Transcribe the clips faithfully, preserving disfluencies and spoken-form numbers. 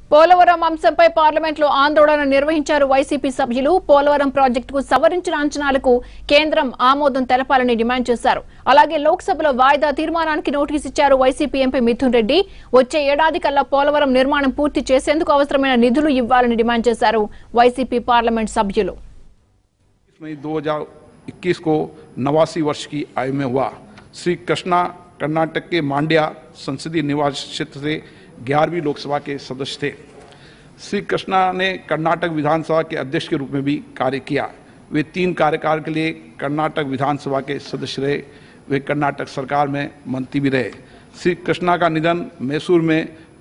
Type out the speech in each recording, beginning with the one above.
Polavaram అంశంపై పార్లమెంట్లో ఆందోళన నిర్వహించారు వైసీపీ సభ్యులు. పోలవరం ప్రాజెక్టుకు సవరించిన అంచనాలకు కేంద్రం ఆమోదం తెలపాలని డిమాండ్ చేశారు. అలాగే లోక్సభలో వాయిదా తీర్మానానికి నోటీస్ ఇచ్చారు వైసీపీ ఎంపీ మిథున్ రెడ్డి. వచ్చే ఏడాది కల్లా పోలవరం నిర్మాణం పూర్తి చేసేందుకు అవసరమైన నిధులు ఇవ్వాలని డిమాండ్ చేశారు వైసీపీ పార్లమెంట్ సభ్యులు. दो हज़ार इक्कीस को नवासी वर्ष की आयु में हुआ। श्री कृष्णा कर्नाटक के मांड्या संसदीय निवास क्षेत्र से ग्यारहवीं लोकसभा के सदस्य थे। श्री कृष्णा ने कर्नाटक विधानसभा के अध्यक्ष के रूप में भी कार्य किया। वे तीन कार्यकाल के लिए कर्नाटक विधानसभा के सदस्य रहे। वे कर्नाटक सरकार में मंत्री भी रहे। श्री कृष्णा का निधन मैसूर में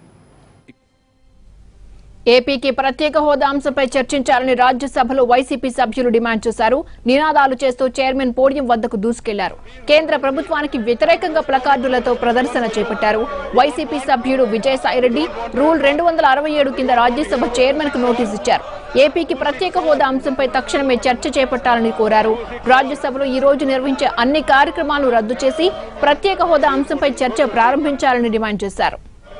ఏపీకి ప్రత్యేక హోదా అంశంపై చర్చించాలని రాజ్యసభలో వైసీపీ సభ్యులు డిమాండ్ చేశారు. నినాదాలు చేస్తూ చైర్మన్ పోడియం వద్దకు దూసుకెళ్లారు. కేంద్ర ప్రభుత్వానికి వ్యతిరేకంగా ప్లకార్డులతో ప్రదర్శన చేపట్టారు. వైసీపీ సభ్యుడు విజయసాయిరెడ్డి రూల్ రెండు వందల అరవై ఏడు కింద రాజ్యసభ చైర్మన్ కు నోటీసు ఇచ్చారు. ఏపీకి ప్రత్యేక హోదా అంశంపై తక్షణమే చర్చ చేపట్టాలని కోరారు. రాజ్యసభలో ఈ రోజు నిర్వహించే అన్ని కార్యక్రమాలను రద్దు చేసి ప్రత్యేక హోదా అంశంపై చర్చ ప్రారంభించాలని డిమాండ్ చేశారు.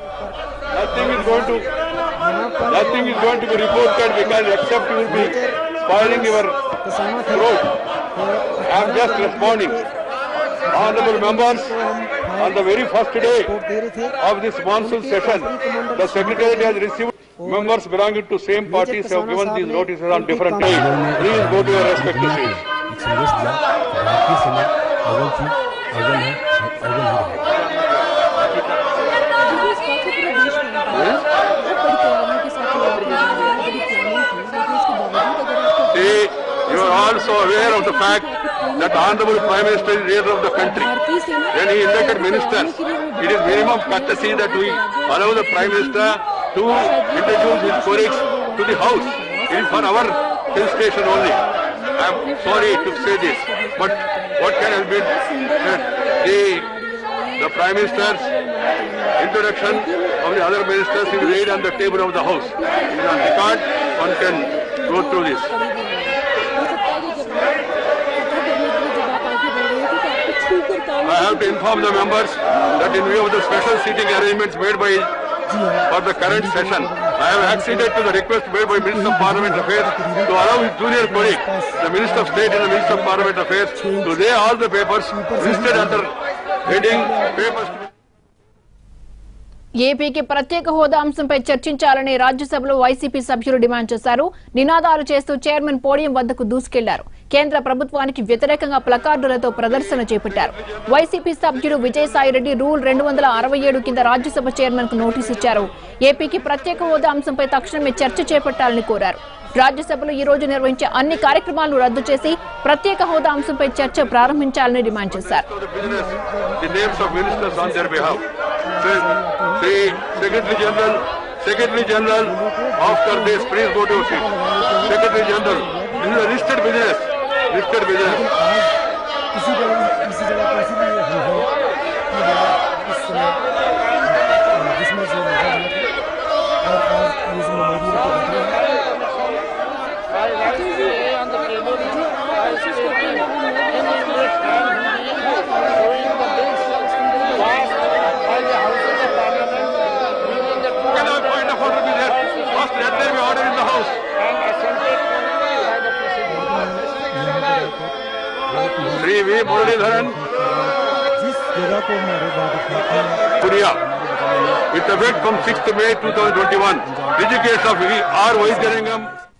Nothing is going to be reported because except you will be spoiling your throat. I am just responding. Honorable members, on the very first day of this monsoon session, the Secretariat has received members belonging to same parties have given these notices on different days. Please go to your respective seats. You are also aware of the fact that the Honorable Prime Minister is leader of the country. When he elected ministers, it is minimum courtesy that we allow the Prime Minister to introduce his colleagues to the House. It is for our station only. I am sorry to say this, but what can have been the, the Prime Minister's introduction of the other ministers is laid on the table of the House. It is on record. One can go through this. I have to inform the members that in view of the special seating arrangements made by for the current session, I have acceded to the request made by Minister of Parliament Affairs to allow his junior colleague, the Minister of State and the Minister of Parliament Affairs, to lay all the papers listed under heading papers. ఏపీకి ప్రత్యేక హోదా అంశంపై చర్చించాలని రాజ్యసభలో YCP సభ్యులు demand చేశారు. నినాదాలు చేస్తూ చైర్మన్ పోడియం వద్దకు దూసుకెళ్లారు. కేంద్ర ప్రభుత్వానికి వ్యతిరేకంగా ప్లకార్డులతో ప్రదర్శన చేపట్టారు. వైసీపీ సభ్యుడు విజయసాయిరెడ్డి రూల్ రెండు వందల అరవై ఏడు కింద రాజ్యసభ చైర్మన్ కు నోటీసు ఇచ్చారు. ఏపీకి ప్రత్యేక హోదా అంశంపై తక్షణమే చర్చ చేపట్టాలని కోరారు. రాజ్యసభలో ఈ రోజు నిర్వహించే అన్ని కార్యక్రమాలను రద్దు చేసి ప్రత్యేక హోదా అంశంపై చర్చ ప్రారంభించాలని డిమాండ్ చేశారు. Secretary General, Secretary General, after this, please go to your seat. Secretary General, this is a listed business, listed business. Shri V Muralidharan Punia with effect from sixth May two thousand twenty-one. Education of R. Vaidyanagam.